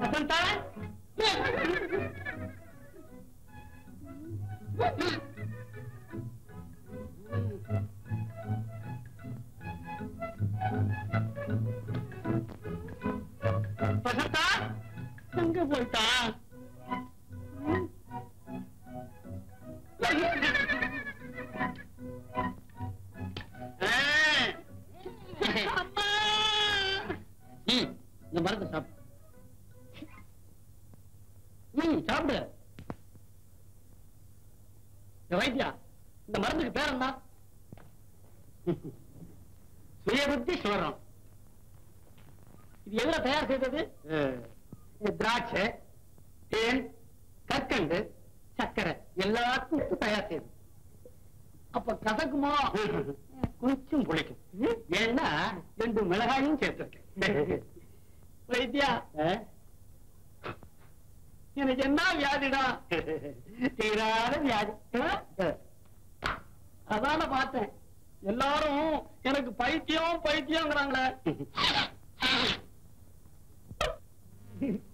வசந்தா வசந்தா எங்க போயிட்டா? இந்த மருந்து சாப்பிடு. சாப்பிடு. வைத்தியா, இந்த மருந்துக்கு பேர் என்ன? சுயபுத்தி சோரம். இது எதுல தயார் செய்தது? திராட்சை, தேன், கற்கண்டு, சர்க்கரை எல்லாத்துக்கும் தயார் செய்தது. அப்ப கசக்குமா? கொஞ்சம் புளிக்கும். ஏன்னா 2 மிளகாயும் சேர்த்திருக்கேன். வைத்தியா, எனக்கு என்ன வியாதிடா? தீராத வியாதி. அதான பார்த்தேன். எல்லாரும் எனக்கு பைத்தியம் பைத்தியம்ங்கிறாங்களே.